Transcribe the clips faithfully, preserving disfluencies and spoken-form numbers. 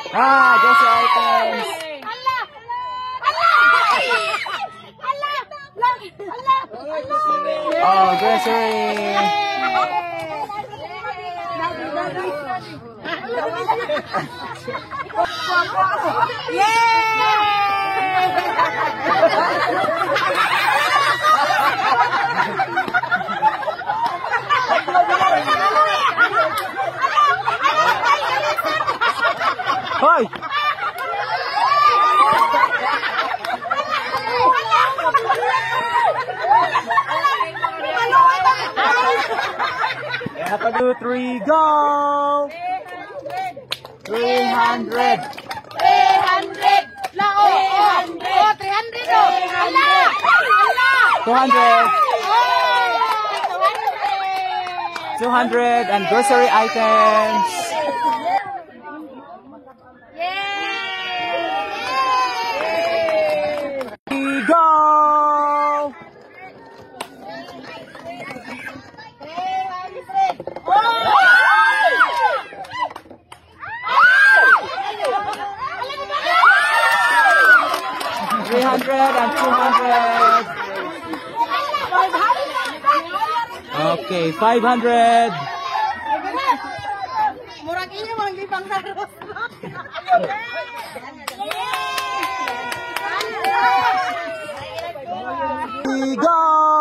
Ah, grocery items. Allah! Allah! Allah! Allah! Oh, grocery. Hoy! One, two, three, go! Three hundred. Three hundred. La oh, oh, oh, three hundred oh. Allah! Allah! Two hundred. Oh, Two hundred and grocery items. Go! Three hundred and two hundred. Okay, five hundred. murag iyo mang gibang saros. Go!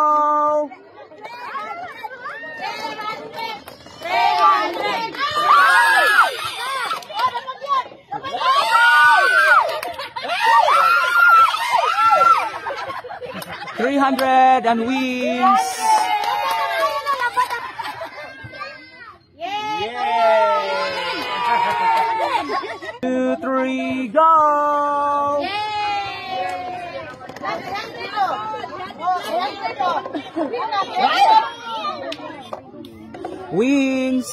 Three hundred and wins. Two, three, go! Wins.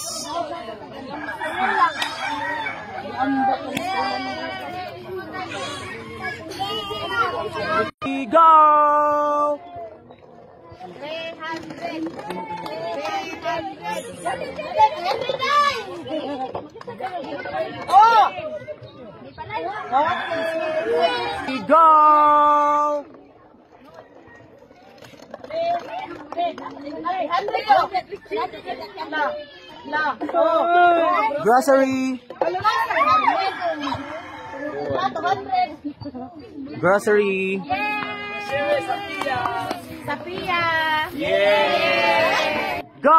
Go! Three hundred. Oh! Go! Grocery. Grocery. Sapia. Yeah. Go!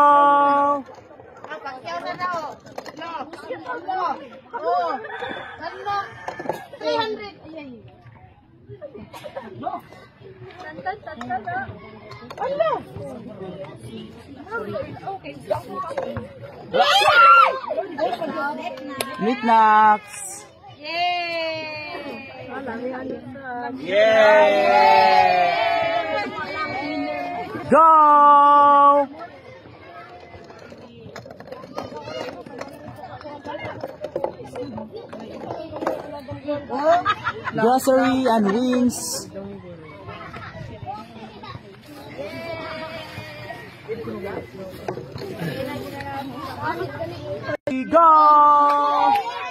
Oh, three hundred. Knickknacks. Yeah. Go! Grocery and wings. Go!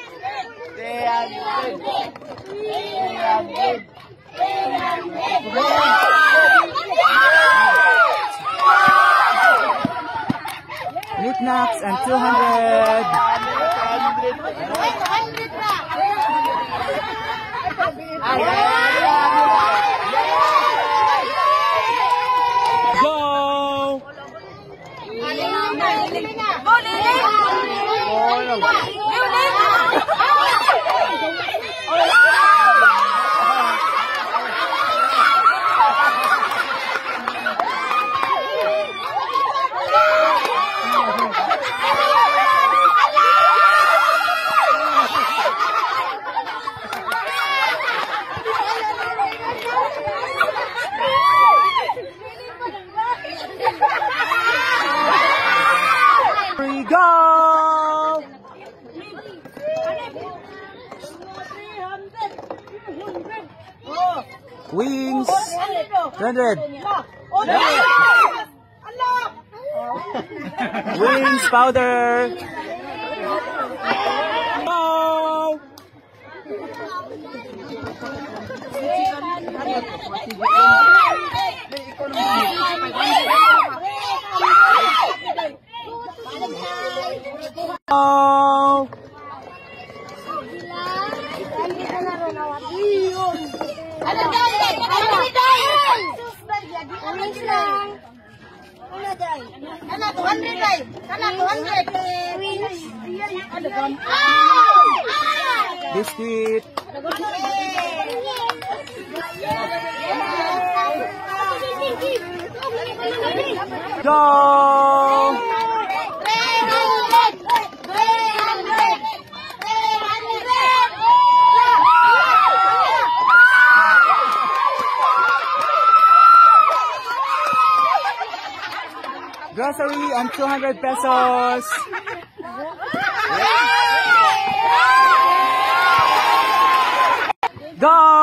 Knickknacks and two hundred. Go! Wings. Hundred. Wings powder. Oh. Oh. Ano day? Ano day? Ano day? Kana two hundred day. Kana two hundred. Biscuit. Go. Grocery and two hundred pesos. Go!